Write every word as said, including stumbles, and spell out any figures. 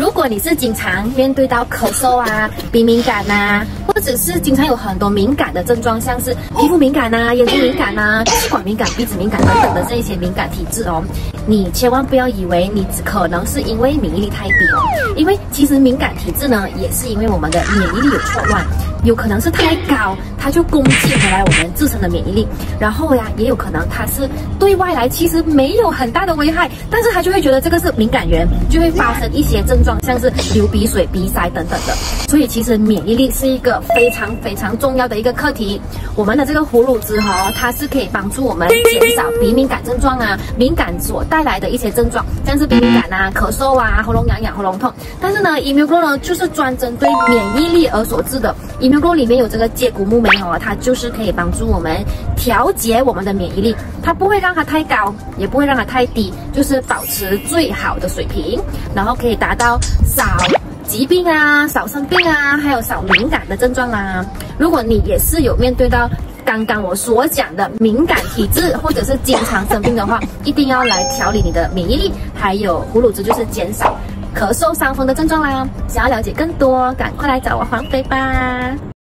如果你是经常面对到咳嗽啊、鼻敏感啊，或者是经常有很多敏感的症状，像是皮肤敏感啊、眼睛敏感啊、气管敏感、鼻子敏感等等的这一些敏感体质哦，你千万不要以为你只可能是因为免疫力太低哦，因为其实敏感体质呢，也是因为我们的免疫力有错乱。有可能是太高，它就攻击回来我们自身的免疫力，然后呀，也有可能它是对外来其实没有很大的危害，但是它就会觉得这个是敏感源，就会发生一些症状，像是流鼻水、鼻塞等等的。所以其实免疫力是一个非常非常重要的一个课题。我们的这个葫芦汁哦，它是可以帮助我们减少鼻敏感症状啊，敏感所带来的一些症状，像是鼻敏感啊、咳嗽啊、喉咙痒痒、喉咙痛。但是呢 ，Immugrow 呢就是专针对免疫力而所制的。Immugrow 里面有这个接骨木莓哦，它就是可以帮助我们调节我们的免疫力，它不会让它太高，也不会让它太低，就是保持最好的水平，然后可以达到少疾病啊、少生病啊，还有少敏感的症状啊。如果你也是有面对到刚刚我所讲的敏感体质，或者是经常生病的话，一定要来调理你的免疫力，还有葫芦汁就是减少咳嗽、伤风的症状啦。想要了解更多，赶快来找我黄飞吧。